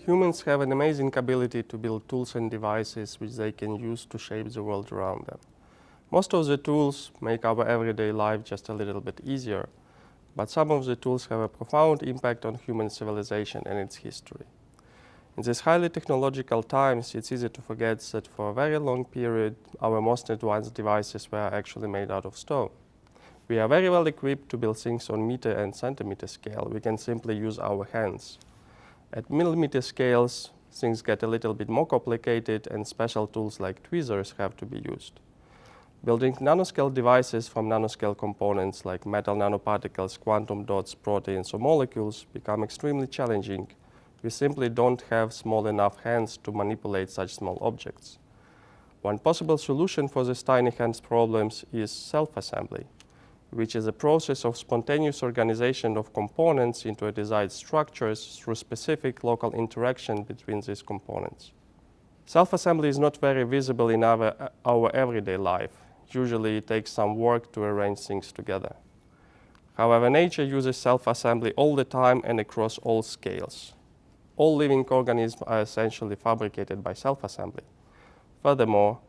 Humans have an amazing ability to build tools and devices which they can use to shape the world around them. Most of the tools make our everyday life just a little bit easier, but some of the tools have a profound impact on human civilization and its history. In these highly technological times, it's easy to forget that for a very long period, our most advanced devices were actually made out of stone. We are very well equipped to build things on meter and centimeter scale. We can simply use our hands. At millimeter scales, things get a little bit more complicated and special tools like tweezers have to be used. Building nanoscale devices from nanoscale components like metal nanoparticles, quantum dots, proteins, or molecules become extremely challenging. We simply don't have small enough hands to manipulate such small objects. One possible solution for these tiny hands problems is self-assembly, which is a process of spontaneous organization of components into desired structures through specific local interaction between these components. Self-assembly is not very visible in our everyday life. Usually it takes some work to arrange things together. However, nature uses self-assembly all the time and across all scales. All living organisms are essentially fabricated by self-assembly. Furthermore,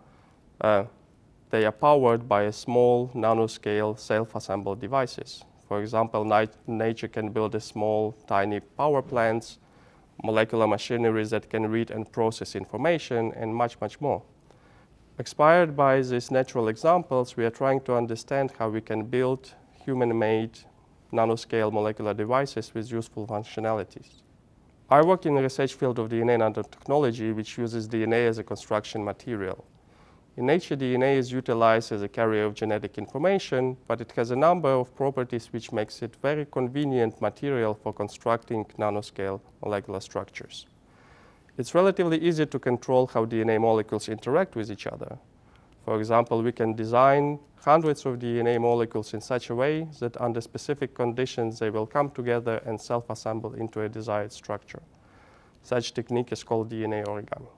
they are powered by small nanoscale self-assembled devices. For example, nature can build a small, tiny power plants, molecular machineries that can read and process information, and much, much more. Inspired by these natural examples, we are trying to understand how we can build human-made nanoscale molecular devices with useful functionalities. I work in the research field of DNA nanotechnology, which uses DNA as a construction material. In nature, DNA is utilized as a carrier of genetic information, but it has a number of properties which makes it very convenient material for constructing nanoscale molecular structures. It's relatively easy to control how DNA molecules interact with each other. For example, we can design hundreds of DNA molecules in such a way that under specific conditions they will come together and self-assemble into a desired structure. Such technique is called DNA origami.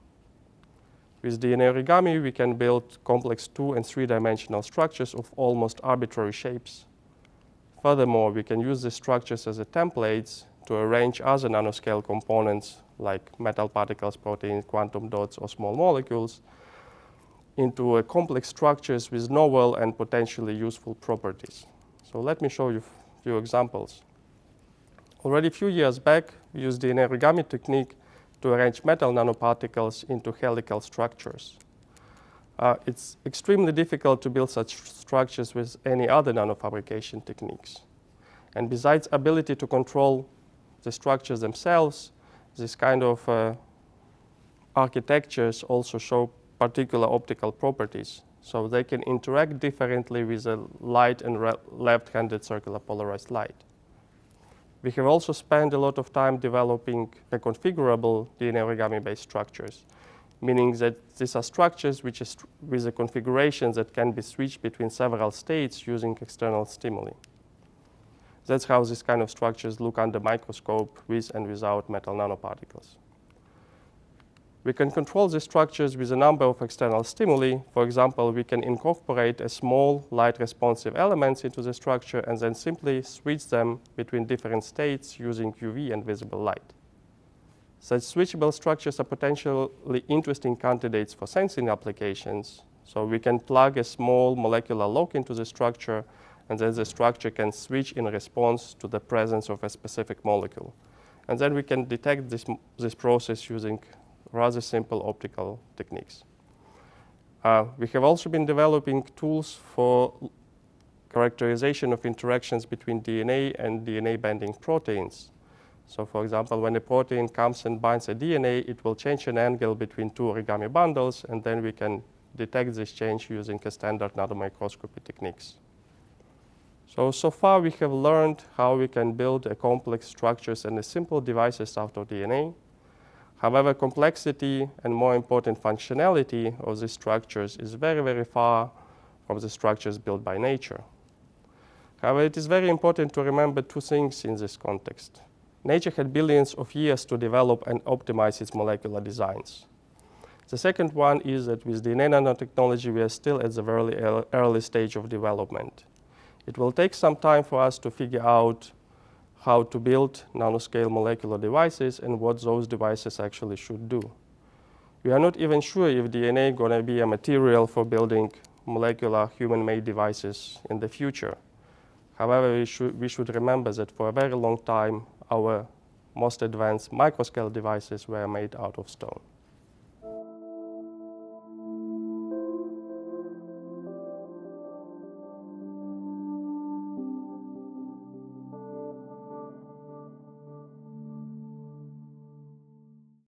With DNA origami, we can build complex 2- and 3-dimensional structures of almost arbitrary shapes. Furthermore, we can use these structures as templates to arrange other nanoscale components like metal particles, proteins, quantum dots, or small molecules into complex structures with novel and potentially useful properties. So let me show you a few examples. Already a few years back, we used the DNA origami technique to arrange metal nanoparticles into helical structures. It's extremely difficult to build such structures with any other nanofabrication techniques. And besides ability to control the structures themselves, this kind of architectures also show particular optical properties. So they can interact differently with the light and left-handed circular polarized light. We have also spent a lot of time developing the configurable DNA origami-based structures, meaning that these are structures which is with a configuration that can be switched between several states using external stimuli. That's how these kind of structures look under microscope with and without metal nanoparticles. We can control the structures with a number of external stimuli. For example, we can incorporate a small light-responsive elements into the structure and then simply switch them between different states using UV and visible light. Such switchable structures are potentially interesting candidates for sensing applications. So we can plug a small molecular lock into the structure, and then the structure can switch in response to the presence of a specific molecule. And then we can detect this process using rather simple optical techniques. We have also been developing tools for characterization of interactions between DNA and DNA-binding proteins. So for example, when a protein comes and binds a DNA, it will change an angle between two origami bundles, and then we can detect this change using a standard nanomicroscopy techniques. So far we have learned how we can build complex structures and simple devices out of DNA. However, complexity and, more important, functionality of these structures is very, very far from the structures built by nature. However, it is very important to remember two things in this context. Nature had billions of years to develop and optimize its molecular designs. The second one is that with DNA nanotechnology, we are still at the very early stage of development. It will take some time for us to figure out how to build nanoscale molecular devices and what those devices actually should do. We are not even sure if DNA is going to be a material for building molecular human-made devices in the future. However, we should remember that for a very long time, our most advanced microscale devices were made out of stone.